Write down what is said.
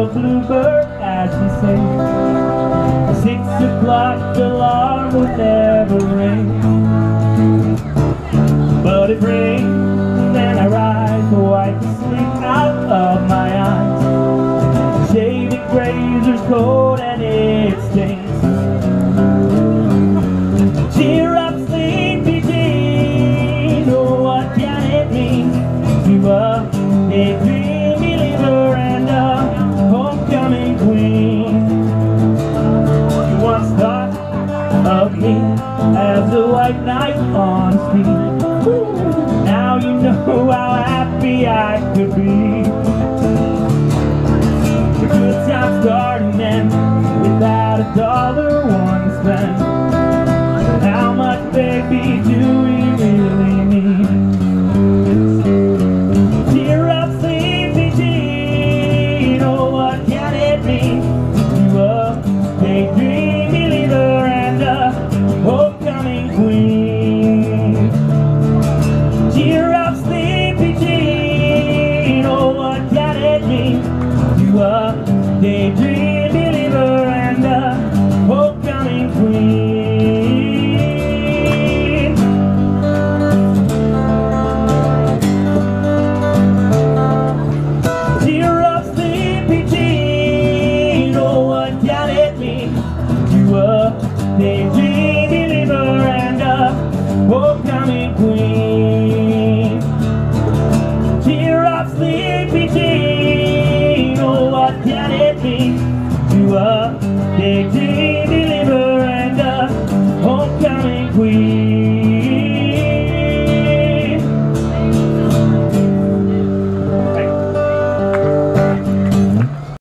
little bluebird as she sings. 6 o'clock, the alarm would never ring, but it rings and I rise to wipe the sleep out of my eyes. Shaded grazer's cold and it stings. Cheer up, sleepy Jean, oh what can it mean to a daydream believer and a homecoming queen? You once thought of me as a white knight on steed. Now you know how happy I could be. The good times starting then, without $1 to spend. How much, baby, do we really need? Cheer up, sleepy Jean, oh what can it mean to a daydream believer and a homecoming queen? Cheer up, sleepy Jean, oh what can it mean to a daydream believer and a homecoming queen? Daydream believer and a homecoming queen. Cheer up, sleepy Jean, oh what can it mean to a daydream